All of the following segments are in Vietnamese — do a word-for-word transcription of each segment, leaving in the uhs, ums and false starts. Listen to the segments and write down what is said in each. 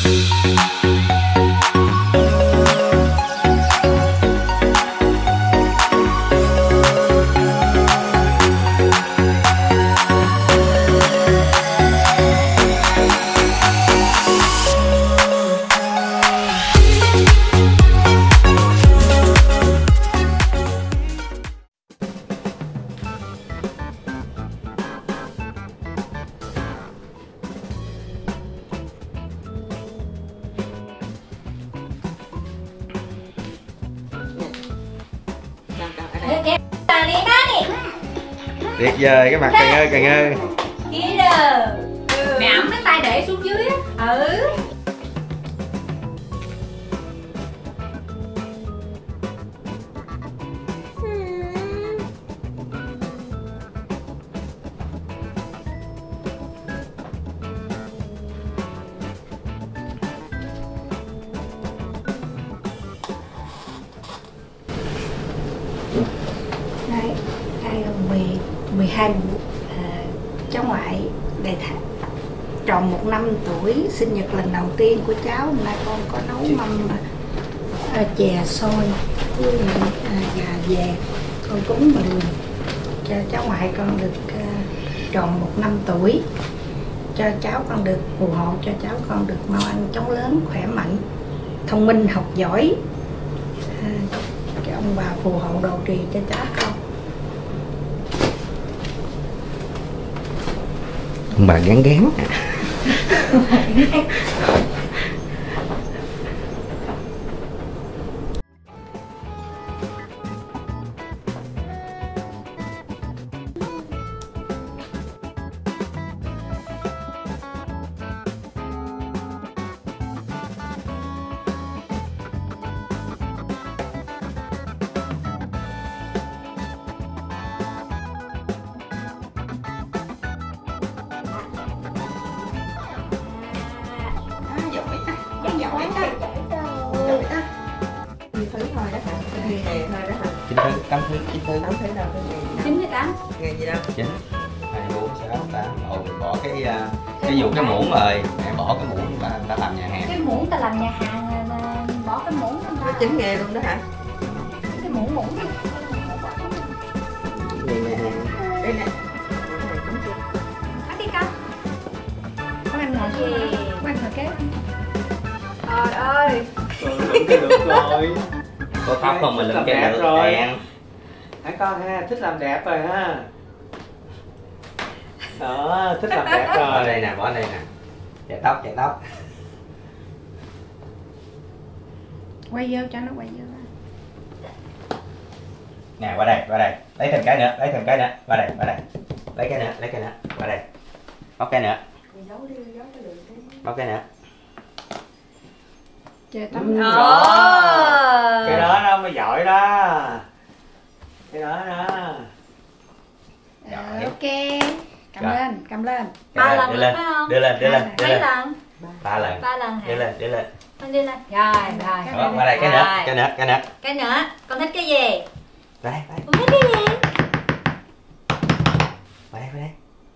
Tuyệt vời cái mặt Cần ơi, Cần ơi. Kia đờ. Mẹ ẩm cái tay để xuống dưới á. Ừ. Đấy, đây là mười hai uh, cháu ngoại để tròn một năm tuổi, sinh nhật lần đầu tiên của cháu. Hôm nay con có nấu mâm uh, chè xôi với uh, gà về con cúng mừng cho cháu ngoại con được uh, tròn một năm tuổi, cho cháu con được phù hộ cho cháu con được mau ăn chóng lớn, khỏe mạnh, thông minh, học giỏi. Uh, cho ông bà phù hộ độ trì cho cháu con. Ông bà gán gán. Chín thứ, tám thứ, chín thứ. Tám thứ đâu cái ngày Chín với tám. ngày gì đâu? Chín. Hai bốn sáu tám. Ồ, bỏ cái cái dụ cái muỗng rồi, mẹ bỏ cái muỗng ta ta làm nhà hàng. Cái muỗng ta làm nhà hàng, bỏ cái muỗng ta. Nó chín nghề luôn đó hả? Cái muỗng muỗng đi. Nghề nhà hàng. Đây nè. Bắt đi con. Có anh ngồi gì? Có anh ngồi kế. Trời ơi. Rồi lượm cái được rồi. Có tóc không mà lượm cái được rồi. đen. Hả con ha, thích làm đẹp rồi ha. Đó, thích làm đẹp rồi. Bỏ đây nè, bỏ đây nè. Chạy tóc, chạy tóc. Quay vô cho nó quay vô. Nè, qua đây, qua đây. Lấy thêm cái nữa, lấy thêm cái nữa. Qua đây, qua đây. Lấy cái nữa, lấy cái nữa. Qua đây. Bóc cái nữa. Bóc cái nữa. Chơi tắm. Ừ, Ồ. Cái đó nó mới giỏi đó. Cái đó đó. Rồi, ok. Cầm Rồi. lên, cầm lên. Ba lần đưa được lên, phải không? đưa lên, đưa lên, đưa Mấy lên. lần? Ba lần. Ba lần hả? Đưa lên, đưa lên. Con đi lên. Rồi, rồi. Đó, qua đây cái nữa, cái nữa, cái nữa. Cái nữa, con thích cái gì? Đây, đây. Con thích cái gì? Qua đây, qua đây.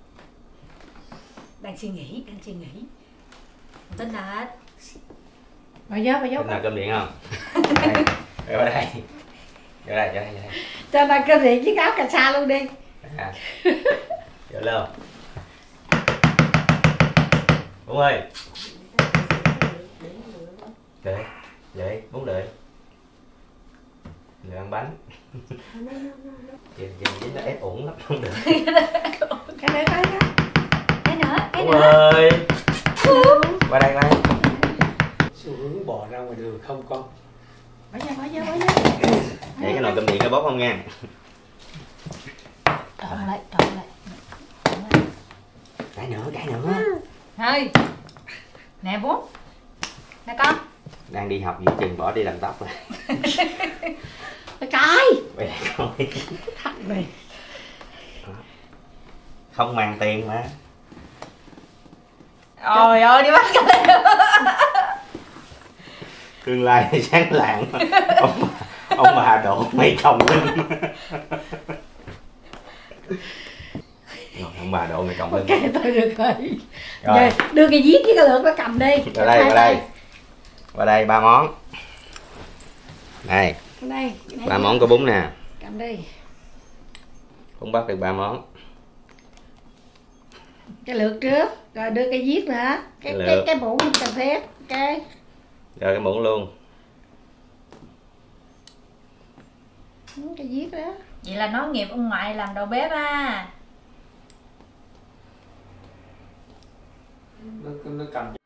Đang suy nghĩ, đang suy nghĩ. Con thích hết. Bỏ vô, bỏ vô. Nào cơm điện không? Đây. Rồi qua đây. Vô đây, vô đây, vô đây. Cho ta cơ điện chiếc áo cà sa luôn đi. À. Vô lên. Bún ơi. Lưỡi, lưỡi, bún lưỡi. Lưỡi ăn bánh. Nhìn nhìn nó ép ủng lắm, không được. Cái nữa, cái nữa. Cái nữa, cái Bún nữa. ơi. Qua đây, qua đây. Xu hướng bò ra ngoài đường không con? Bỏ vô, bỏ vô, bỏ vô. Để cái nồi cơm điện cái bóp không nha. Trộn lại, trộn lại. Trộn lại. Cái nữa, cái nữa. Thôi. Nè bố. Nè con. Đang đi học giữa chừng bỏ đi làm tóc rồi. Trời. Quay lại coi. Thằng này. Không mang tiền mà. Ôi ơi, đi bắt cái Tương lai thì sáng lạng. Ông bà, ông bà độ mấy chồng lưng. Rồi, ông bà độ mấy chồng lưng. Ok, tôi được rồi. Rồi. Rồi, đưa cái viết với cái lượt nó cầm đi. Vào đây, vào đây. Vào đây ba món. Này, Vào đây. ba món có bún nè. Cầm đi. Bún bắt được ba món. Cái lượt trước, rồi đưa cái viết nữa. Cái Cái cái lượt. cái muỗng cần phép. Cái Rồi cái muỗng luôn. cái viết đó. Vậy là nói nghiệp ông ngoại làm đầu bếp à. nó, nó cầm